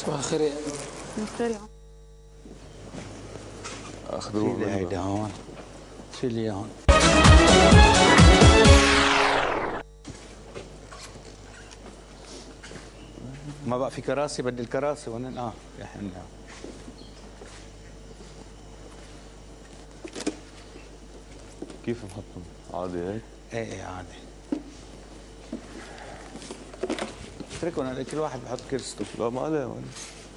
صباح الخير يا الخير. اخذوه شيلي هيدا هون، شيلي هون. ما بقى في كراسي؟ بدي الكراسي هون. يا حنا كيف نحطهم؟ عادي هيك؟ ايه عادي. اتركهم هلا، كل واحد بحط كرسته. لا ما عليه وين.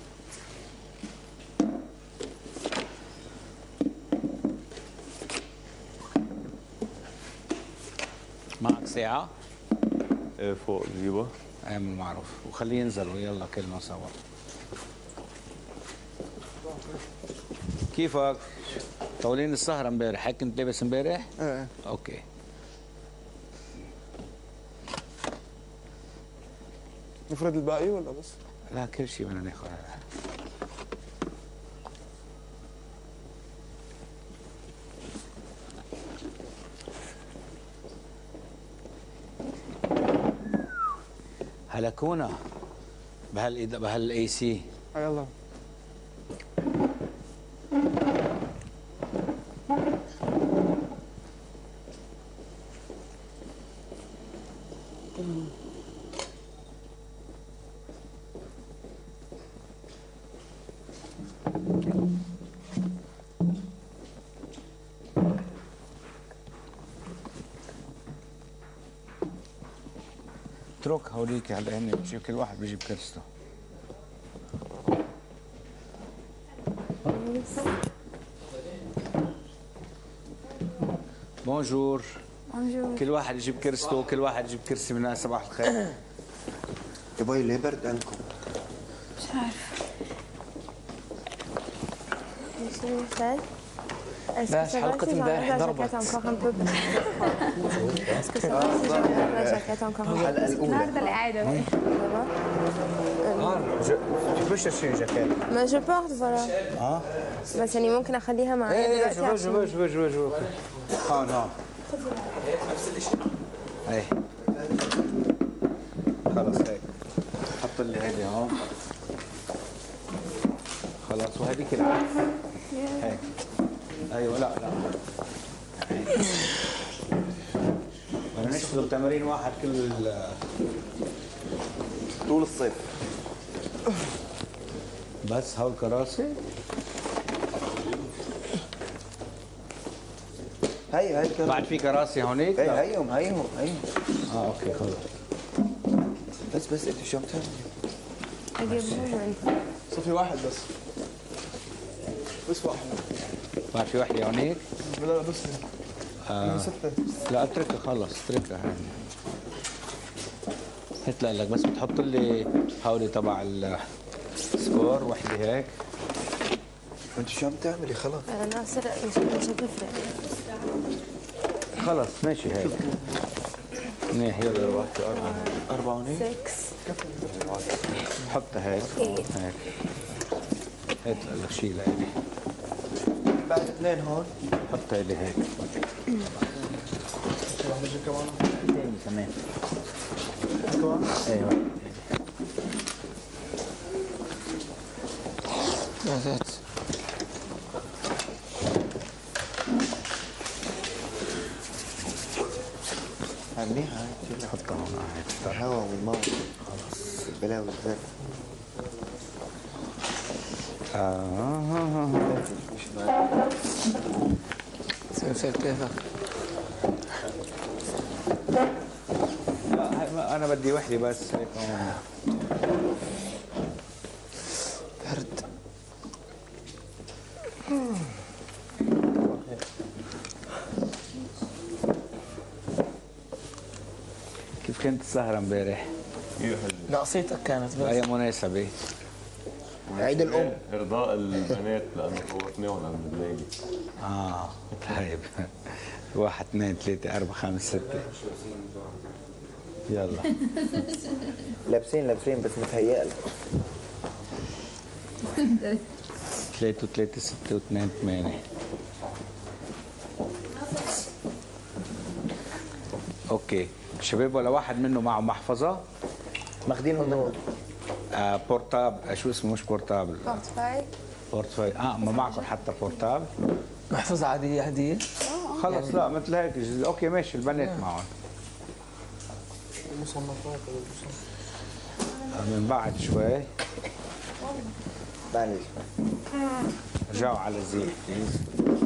معك ساعة؟ ايه فوق نجيبها؟ اعمل معروف وخليه ينزلوا يلا كلنا سوا. كيفك؟ طولين السهرة امبارح، هيك كنت لابس امبارح؟ ايه. اوكي. نفرد الباقي ولا بس؟ لا كل شيء بدنا ناخذ. هلكونا بهالاي سي. يلا. اترك هوليك هلا هن بجيب كل واحد بيجيب كرسته. بونجور. بونجور. كل واحد يجيب كرسته، كل واحد يجيب كرسي من هنا. صباح الخير. يا باي ليه برد عندكم؟ مش عارفة. لا حلقة امبارح ضربت. الحلقة الأولى. النهارده الإعادة بقى. Tu peux chercher une jaquette. ما جو بورت فوالا. بس يعني ممكن أخليها معايا دلوقتي. جو هون ايه خلص هيك. حط لي هيدي هون. خلاص وهذيك العكس هيك. ايوه لا بدنا نشتغل تمرين واحد كل طول الصيف. بس هول الكراسي. هي الكراسي. بعد في كراسي هونيك؟ ايه هيهم. اوكي خلص. بس انت شو عم تعمل؟ أجيبهم وأنت. صفي واحد بس واحد. بعد في وحده هونيك؟ لا بس ستة. لا اتركها خلص، اتركها هاي. هات لك بس بتحط لي هولي تبع السكور وحده هيك. انت شو عم تعملي؟ خلاص ناصر مش هتفرق. خلص ماشي هيك. منيح يلا واحد أربعة هونيك. 6. حطها هيك هيك. هات لك شيلها هيك. بعد اثنين هون. حطها لي هيك. واحدة كمان. ثاني كمان. كمان. ايوه. ذات. منيحة هاي. حطها هون هيك. الهواء والماء. خلص البلاوي الزرق. سير كيفك؟ لا انا بدي وحده بس هيك هون. برد. كيف كانت السهرة امبارح؟ ناقصيتك كانت بس. بأي مناسبة؟ عيد الأم. ارضاء البنات لانه فوتناهم عند الليله. طيب 1 2 3 4 5 6 يلا. لابسين بس متهيألك. 3 و3 6 و2 8. اوكي شباب، ولا واحد منه معه محفظة؟ ماخذينهم منه. بورتابل، شو اسمه؟ مش بورتابل، بورتفاي. بورتفاي. ما معكم حتى بورتابل؟ محفظة عادية هدية؟ خلص لا مثل هيك. اوكي ماشي، البنات معهم. من بعد شوي بعد رجعوا على الزيت بليز.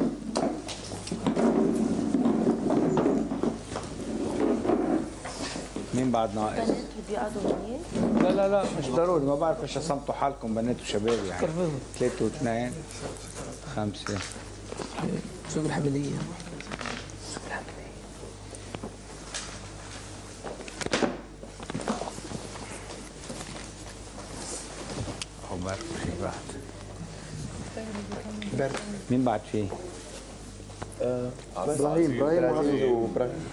مين بعد ناقص؟ بنات بيقعدوا هنيك؟ لا مش ضروري، ما بعرف ايش صمتوا حالكم بنات وشباب يعني. 3 و2 5. سوق الحملية. هو بعرف شيء بعد. مين بعد فيه؟ ابراهيم وعزيز وابراهيم.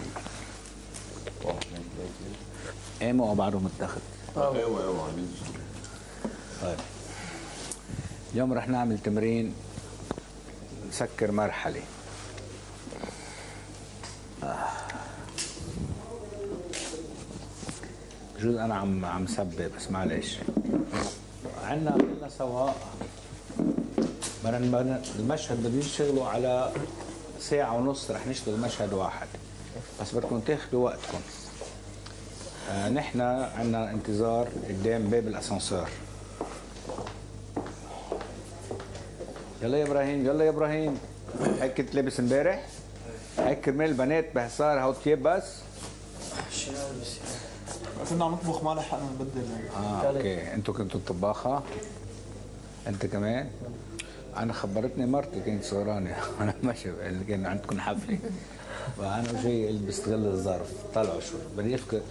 ايمو بعده متاخد. ايوه عزيز. طيب اليوم رح نعمل تمرين نسكر مرحلة. بجوز انا عم سبب بس معلش. عنا كلنا سوا بدنا المشهد بده يشتغلوا على ساعة ونص، رح نشتغل مشهد واحد بس بدكم تاخذوا وقتكم. نحن عنا انتظار قدام باب الاسانسير. يلا يا ابراهيم، يلا يا ابراهيم. هيك كنت لابس امبارح؟ هيك كرمال البنات بحصار هو ثياب بس؟ كنا عم نطبخ ما لحقنا نبدل. اوكي، انتوا كنتوا الطباخة؟ انت كمان؟ انا خبرتني مرتي كانت سهرانة انا ماشي اللي كان عندكم حفلة فانا جاي بستغل الظرف. طلعوا شو بدي افكر.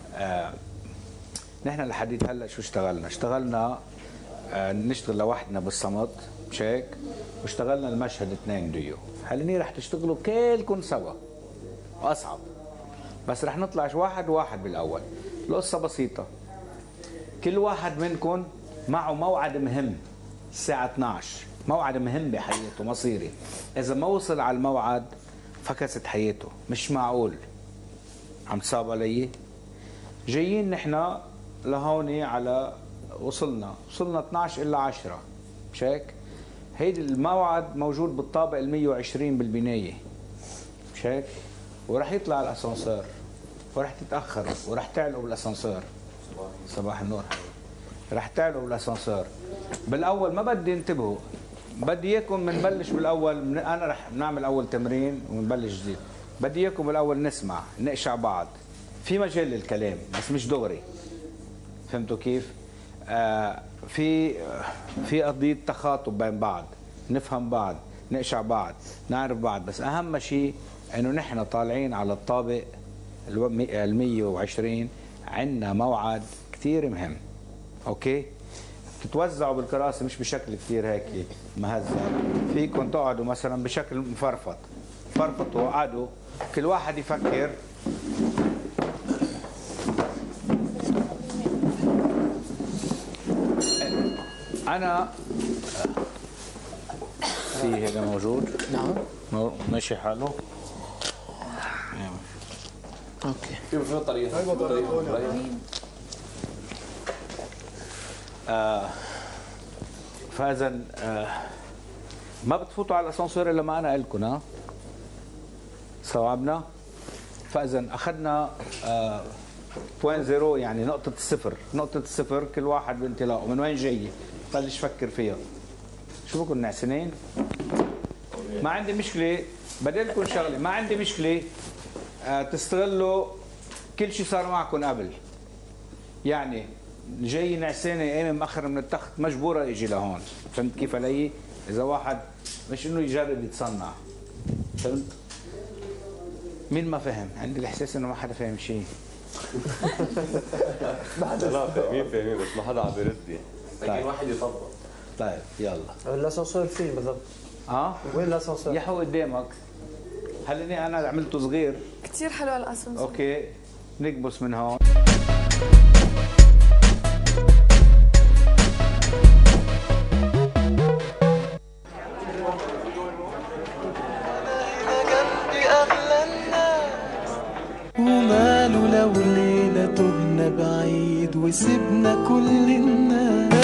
نحن لحديت هلا شو اشتغلنا نشتغل لوحدنا بالصمت مش هيك؟ واشتغلنا المشهد 2 ديو. هلني رح تشتغلوا كلكم سوا اصعب بس رح نطلع واحد بالاول. القصه بسيطه، كل واحد منكم معه موعد مهم الساعه 12، موعد مهم بحياته مصيري. اذا ما وصل على الموعد فكست حياته. مش معقول. عم تصاب علي؟ جايين نحن لهون على وصلنا 12 الا 10 مش هيك؟ هيدي الموعد موجود بالطابق ال 120 بالبنايه مش هيك؟ ورح يطلع الاسانسير ورح تتاخروا ورح تعلقوا بالاسانسير. صباح النور حبيبي. رح تعلقوا بالاسانسير. بالاول ما بدي انتبهوا، بدي اياكم بنبلش بالاول. انا رح نعمل اول تمرين ونبلش جديد. بدي اياكم بالاول نسمع نقشع بعض، في مجال للكلام بس مش دغري. فهمتوا كيف؟ في قضية تخاطب بين بعض، نفهم بعض، نقشع بعض، نعرف بعض. بس أهم شيء إنه نحن طالعين على الطابق ال 120 عندنا موعد كثير مهم. أوكي؟ تتوزعوا بالكراسي مش بشكل كثير هيك مهذب. فيكم تقعدوا مثلا بشكل مفرفط. فرفطوا وقعدوا كل واحد يفكر. أنا في هيك موجود؟ نعم. ماشي حاله؟ اوكي. في طريقة فإذا ما بتفوتوا على الأسانسير إلا ما أنا قلت لكم. ها؟ صوابنا؟ فإذا أخذنا بوينت زيرو، يعني نقطة الصفر كل واحد بانطلاقه. من وين جاي؟ بلش فكر فيها. شو بكون نعسانين؟ ما عندي مشكلة، بدي لكم شغلة، ما عندي مشكلة تستغلوا كل شيء صار معكم قبل. يعني جاي نعسانة قايمة مأخر من التخت مجبورة يجي لهون. فهمت كيف علي؟ إذا واحد مش إنه يجرب يتصنع. فهمت؟ مين ما فهم؟ عندي الإحساس إنه ما حدا فاهم شيء. لا فاهمين بس ما حدا عم بيرد يعني. لكن واحد يطبق. طيب يلا. الاسانسير فين بالضبط؟ وين الاسانسير؟ يحو قدامك. هلني انا عملته صغير. كثير حلو الاسانسير. اوكي نكبس من هون. وماله لو الليلة تهنا بعيد بعيد وسيبنا كل الناس.